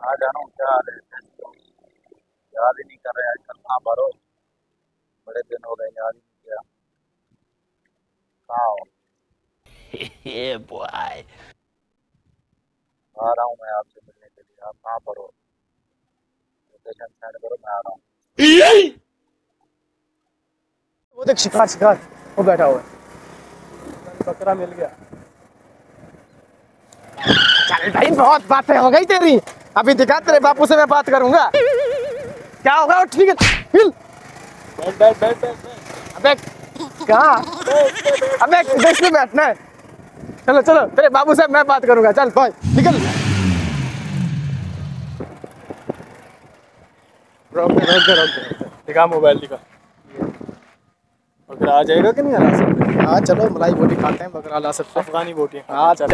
हाँ जानू क्या हाल है? याद ही नहीं कर रहे आजकल। कहाँ पर हो? बड़े दिन हो गए, याद ही नहीं किया। कहाँ हो? Yeah, boy. आ रहा हूँ मैं आपसे मिलने के लिए। आप कहाँ पर हो? लोकेशन सेंड करो, मैं आ रहा हूँ। वो देख शिकार शिकार, वो बैठा हुआ है। बकरा मिल गया। चल भाई, बहुत बातें हो गई तेरी। अभी दिखा तेरे बापू से मैं बात करूंगा। क्या होगा वो? ठीक है, हिल। बैठ बैठ बैठ बैठ बैठ। अबे कहाँ? अबे किधर में बैठना है? चलो चलो, तेरे बाबू से मैं बात करूंगा। चल भाई निकल। रोक दे रोक दे रोक दे। दिखा मोबाइल दिखा। बकरा आ जाएगा कि नहीं आ सकते? हाँ चलो, मलाई बोटी खाते हैं, बकरा ला सकते हैं। अफगानी बोटी हाँ चल।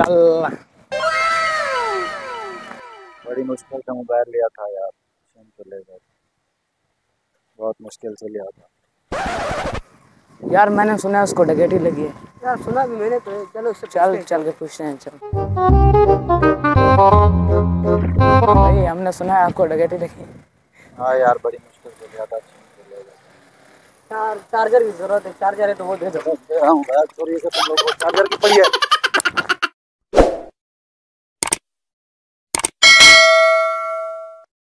बड़ी मुश्किल से मोबाइल लिया था यार, सिम तो ले गए। बहुत मुश्किल से लिया था। यार मैंने सुना है उसको डकैती लगी है। यार सुना भी मैंने तो है। चलो उससे चल चल के पूछते हैं। चल भाई, हमने सुना है आपको डकैती लगी है। हाँ यार, बड़ी मुश्किल से लिया था, सिम तो ले गए। यार चार्जर की जरूरत है, चार्जर है तो वो दे दो। दे रहा हूँ यार, चोरी से तुम लोग को चार्जर की पड़ी है।